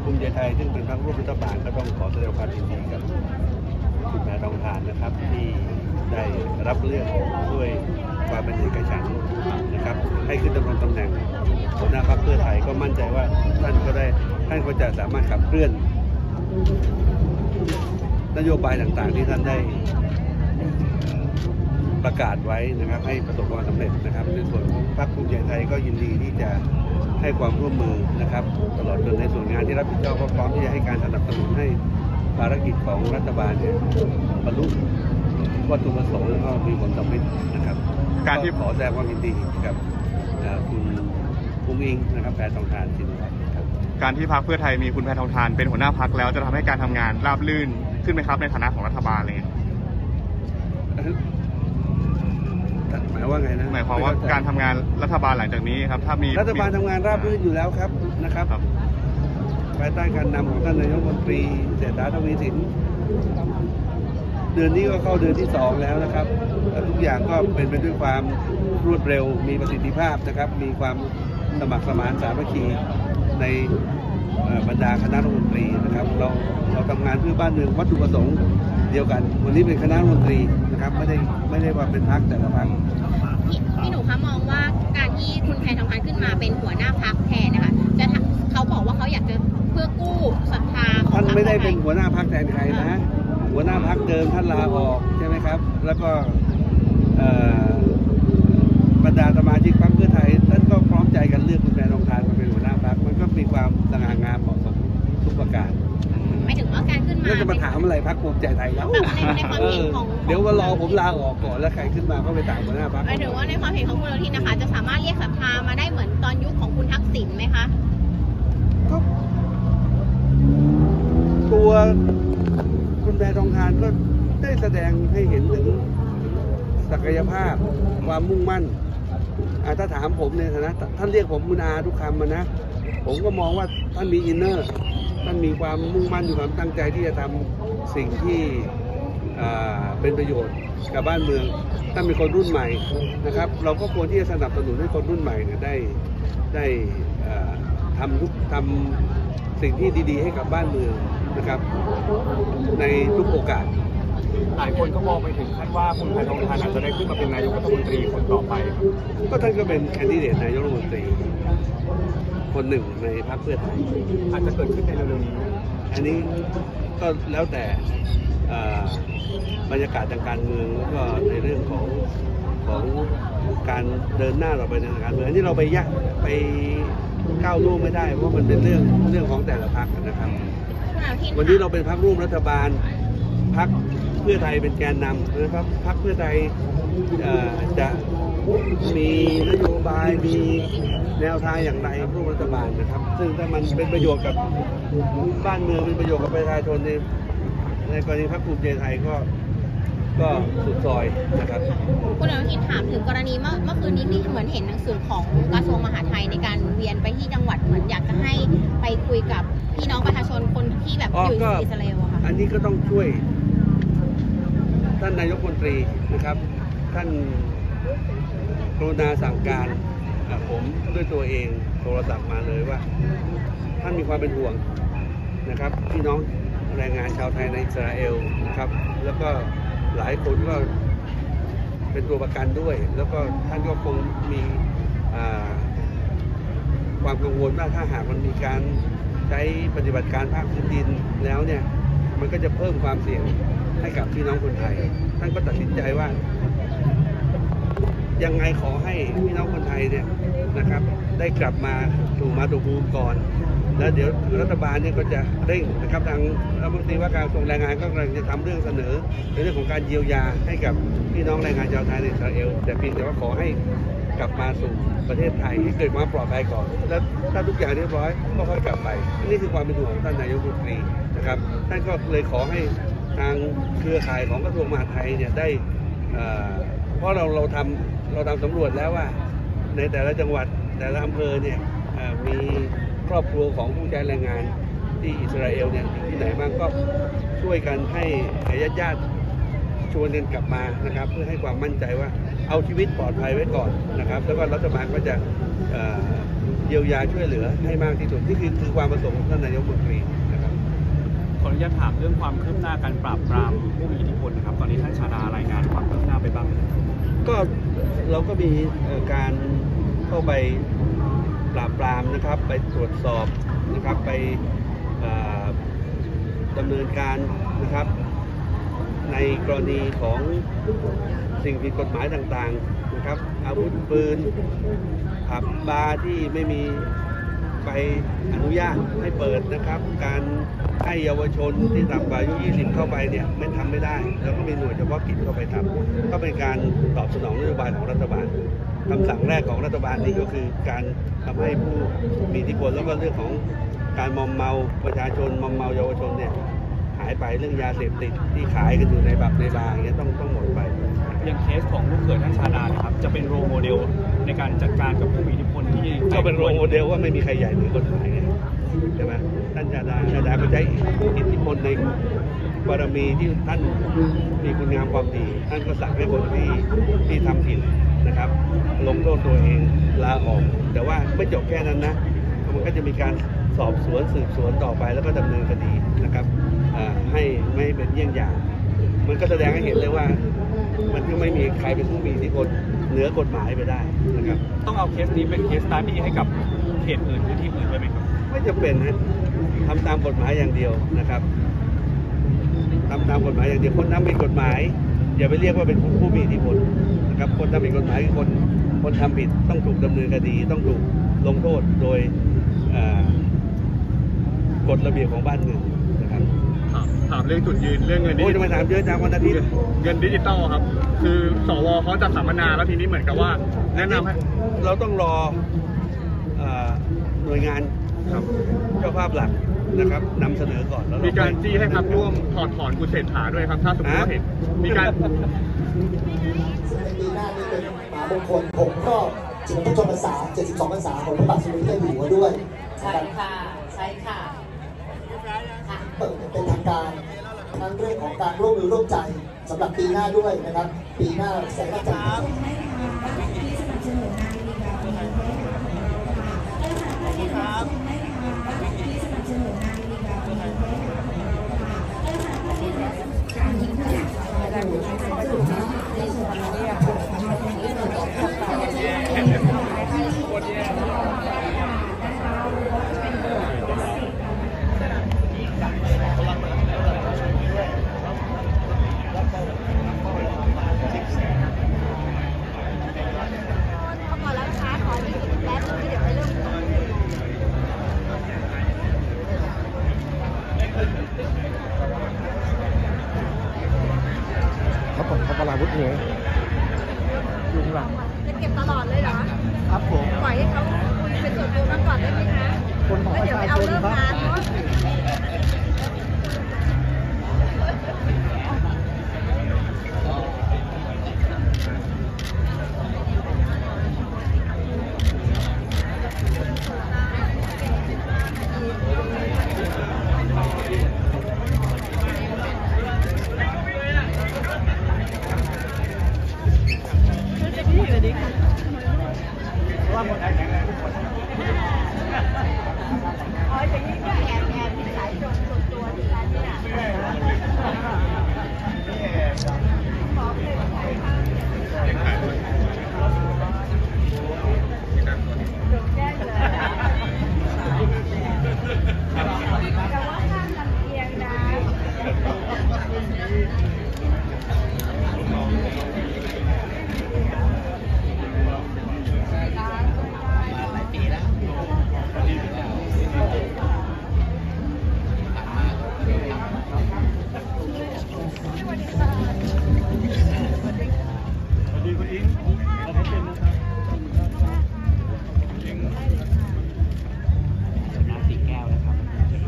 ภูมิใจไทยซึ่งเป็นพรรคร่วมรัฐบาลก็ต้องขอแสดงความยินดีกับคุณแพทองธารนะครับที่ได้รับเลือกด้วยความเป็นเอกฉันท์นะครับให้ขึ้นดำรงตำแหน่งหัวหน้าพรรคเพื่อไทยก็มั่นใจว่าท่านก็จะสามารถขับเคลื่อนนโยบายต่างๆที่ท่านได้ประกาศไว้นะครับให้ประสบความสำเร็จนะครับในส่วนของพรรคภูมิใจไทยก็ยินดีที่จะให้ความร่วมมือนะครับตลอดจนในส่วนงานที่รับผิดชอบก็พร้อมที่จะให้การสนับสนุนให้ภารกิจของรัฐบาลเนี่ยบรรลุวัตถุประสงค์แล้วก็มีผลสำเร็จนะครับการที่ขอแสดงความยินดีกับคุณอุ้งอิงนะครับแพทองธารชินวัตรครับการที่พรรคเพื่อไทยมีคุณแพทองธารเป็นหัวหน้าพรรคแล้วจะทำให้การทำงานราบรื่นขึ้นไหมครับในฐานะของรัฐบาลเลยหมายว่าไงนะหมายความว่าการทำงานรัฐบาลหลังจากนี้ครับถ้ามีรัฐบาลทำงานราบรื่นอยู่แล้วครับนะครับภายใต้การนำของท่านนายกรัฐมนตรีเศรษฐาทวีสินเดือนนี้ก็เข้าเดือนที่2แล้วนะครับทุกอย่างก็เป็นไปด้วยความรวดเร็วมีประสิทธิภาพนะครับมีความสมัครสมานสามัคคีในบรรดาคณะรัฐมนตรีนะครับเราทำงานเพื่อบ้านเมืองวัตถุประสงค์เดียวกันวันนี้เป็นคณะรัฐมนตรีนะครับไม่ได้ว่าเป็นพรรคแต่ละพรรคพี่หนูคะมองว่าการที่คุณแพทองธารขึ้นมาเป็นหัวหน้าพรรคแทนนะคะเขาบอกว่าเขาอยากจะเพื่อกู้ศรัทธาของท่านไม่ได้เป็นหัวหน้าพรรคแทนใครนะหัวหน้าพรรคเดิมท่านลาออกใช่ไหมครับแล้วก็บรรดาสมาชิกพรรคเพื่อไทยท่านก็พร้อมใจกันเลือกคุณแพทองธารมาเป็นหัวหน้าพรรคมันก็มีความสง่างามเหมาะสมทุกประการไม่ถึงว่าการขึ้นมาแล้วจะมาถามอะไรพรรคภูมิใจไทยแล้วในความเห็นของเดี๋ยวว่ารอผมลาออกก่อนแล้วใครขึ้นมาก็ไปถามหัวหน้าพรรคหมายถึงว่าในความเห็นของคุณอนุทินนะคะจะสามารถเรียกศรัทธามาได้เหมือนตอนยุคของคุณทักษิณไหมคะก็ตัวคุณแพทองธารก็ได้แสดงให้เห็นถึงศักยภาพความมุ่งมั่นถ้าถามผมเนี่ยนะท่านเรียกผมคุณอาทุกคำนะผมก็มองว่าท่านมีอินเนอร์ท่านมีความมุ่งมั่นมีความตั้งใจที่จะทำสิ่งที่เป็นประโยชน์กับบ้านเมืองท่านเป็นคนรุ่นใหม่นะครับเราก็ควรที่จะสนับสนุนให้คนรุ่นใหม่เนี่ยได้ทำสิ่งที่ดีๆให้กับบ้านเมืองนะครับในทุกโอกาสหลายคนก็มองไปถึงขั้นว่าคุณแพทองธารอาจจะได้ขึ้นมาเป็นนายกรัฐมนตรีคนต่อไปก็ท่านก็เป็นแคนดิเดตนายกรัฐมนตรีคนหนึ่งในพรรคเพื่อไทยอาจจะเกิดขึ้นในเร็วๆนี้อันนี้ก็แล้วแต่บรรยากาศทางการเมืองแล้วก็ในเรื่องของการเดินหน้าต่อไปในทางการเมืองที่เราไปก้าวล่วงไม่ได้เพราะมันเป็นเรื่องของแต่ละพรรคนะครับวันนี้เราเป็นพรรคร่วมรัฐบาลพรรคเพื่อไทยเป็นแกนนำนะครับพรรคเพื่อไทยจะมีนโยบายมีแนวทางอย่างไรร่วมรัฐบาลนะครับซึ่งถ้ามันเป็นประโยชน์กับบ้านเมืองเป็นประโยชน์กับประชาชนในกรณีพรรคภูมิใจไทยก็สุดซอยนะครับคุณอนุทินถามถึงกรณีเมื่อคืนนี้ที่เหมือนเห็นหนังสือของกระทรวงมหาดไทยในการเวียนไปที่จังหวัดเหมือนอยากจะให้ไปคุยกับพี่น้องประชาชนคนที่แบบอยู่อิสราเอลค่ะอันนี้ก็ต้องช่วยท่านนายกรัฐมนตรีนะครับท่านกรุณาสั่งการผมด้วยตัวเองโทรศัพท์มาเลยว่าท่านมีความเป็นห่วงนะครับพี่น้องแรงงานชาวไทยในอิสราเอลนะครับแล้วก็หลายคนก็เป็นตัวประกันด้วยแล้วก็ท่านก็คงมีความกังวลว่าถ้าหากมันมีการใช้ปฏิบัติการภาคพื้นดินแล้วเนี่ยมันก็จะเพิ่มความเสี่ยงให้กับพี่น้องคนไทยท่านก็ตัดสินใจว่ายังไงขอให้พี่น้องคนไทยเนี่ยนะครับได้กลับมาสู่มาตุภูมิก่อนแล้วเดี๋ยวรัฐบาลเนี่ยก็จะเร่งนะครับทางรัฐมนตรีว่าการกระทรวงแรงงานก็กำลังจะทำเรื่องเสนอในเรื่องของการเยียวยาให้กับพี่น้องแรงงานชาวไทยในอิสราเอลแต่เพียงแต่ว่าขอให้กลับมาสู่ประเทศไทยให้เกิดความปลอดภัยก่อนแล้วถ้าทุกอย่างเรียบร้อยก็ค่อยกลับไปนี่คือความเป็นห่วงของท่านนายกรัฐมนตรีนะครับท่านก็เลยขอให้ทางเครือข่ายของกระทรวงมหาดไทยเนี่ยได้เพราะเราทำสำรวจแล้วว่าในแต่ละจังหวัดแต่ละอำเภอเนี่ยมีครอบครัวของผู้ใช้แรงงานที่อิสราเอลเนี่ยอยู่ที่ไหนบ้างก็ช่วยกันให้ญาติชวนกันกลับมานะครับเพื่อให้ความมั่นใจว่าเอาชีวิตปลอดภัยไว้ก่อนนะครับแล้วก็รัฐบาลก็จะเยียวยาช่วยเหลือให้มากที่สุดนี่คือความประสงค์ของท่านนายกรัฐมนตรีนะครับขออนุญาตถามเรื่องความคืบหน้าการปราบปรามผู้มีอิทธิพลนะครับตอนนี้ท่านชาดารายงานความคืบหน้าไปบ้างก็เราก็มีการเข้าไปปราบปรามนะครับไปตรวจสอบนะครับไปดำเนินการนะครับในกรณีของสิ่งผิดกฎหมายต่างๆนะครับอาวุธปืนผับบาร์ที่ไม่มีใบอนุญาตให้เปิดนะครับการให้เยาวชนที่ต่ำกว่าอายุ 20 เข้าไปเนี่ยไม่ทำไม่ได้แล้วก็มีหน่วยเฉพาะกิจเข้าไปทำก็เป็นการตอบสนองนโยบายของรัฐบาลคำสั่งแรกของรัฐบาลนี้ก็คือการทำให้ผู้มีอิทธิพลแล้วก็เรื่องของการมอมเมาประชาชนมอมเมาเยาวชนเนี่ยหายไปเรื่องยาเสพติดที่ขายกันอยู่ในบับในบาร์อย่างเงี้ยต้องหมดไปอย่างเคสของลูกเขยท่านชาดานะครับจะเป็นโรโมเดลในการจัดการกับผู้มีอิทธิพลที่ก็เป็นโรโมเดลว่าไม่มีใครใหญ่เหนือกฎหมายไงใช่ไหมท่านชาดาก็ใช้อิทธิพลในบารมีที่ท่านมีคุณงามความดีท่านก็สั่งให้คนที่ทำผิดนะครับลงโทษตัวเองลาออกแต่ว่าไม่จบแค่นั้นนะมันก็จะมีการสอบสวนสืบสวนต่อไปแล้วก็ดำเนินคดีนะครับให้ไม่เป็นเยี่ยงอย่างมันก็แสดงให้เห็นเลยว่ามันก็ไม่มีใครเป็นผู้มีอิทธิพลเหนือกฎหมายไปได้นะครับต้องเอาเคสนี้เป็นเคสสตั๊ดดี้ให้กับเขตอื่นพื้นที่อื่นด้วยไหมครับไม่จะเป็นนะทำตามกฎหมายอย่างเดียวนะครับทำตามกฎหมายอย่างเดียวคนทำผิดกฎหมายอย่าไปเรียกว่าเป็นผู้มีอิทธิพลนะครับคนทำผิดกฎหมายคือคนทำผิดต้องถูกดำเนินคดีต้องถูกลงโทษโดยกฎระเบียบของบ้านเมืองนะครับถามเรื่องจุดยืนเรื่องเงินดิจิตอลจะมาถามเยอะจังวันอาทิตย์เงินดิจิตอลครับคือสวเขาจะสัมมนาแล้วทีนี้เหมือนกับว่าแนะนำให้เราต้องรอหน่วยงานเจ้าภาพหลักนะครับนำเสนอก่อนแล้วมีการจี้ให้พรรคร่วมถอดถอนคุณเศรษฐาด้วยครับถ้าสมมติว่าเห็นมีการปีหน้านี้เป็นมหามงคล6 รอบเฉลิมพระชนมพรรษา72 พรรษาของพระบาทสมเด็จพระเจ้าอยู่หัวด้วยใช่ค่ะใช่ค่ะเปิดเป็นทางการทั้งเรื่องของการร่วมมือร่วมใจสำหรับปีหน้าด้วยนะครับปีหน้าแสดงว่าจะพลาวุฒิเนี่ยยุงหลังจะเก็บตลอดเลยเหรอครับผมปล่อยให้เขาคุยเป็นส่วนตัวมากกว่าได้ไหมคะคนของประชาชนครับว่าหมดอะไรอย่างเงี้ยอ๋ออย่างนี้ก็แอบมีสายส่วนตัวที่ร้านเนี่ยบอกเลยว่าใครข้างโดนแจ้งเลยแต่ว่าห้ามลำเอียงนะ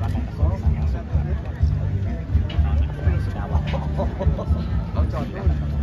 เราจอด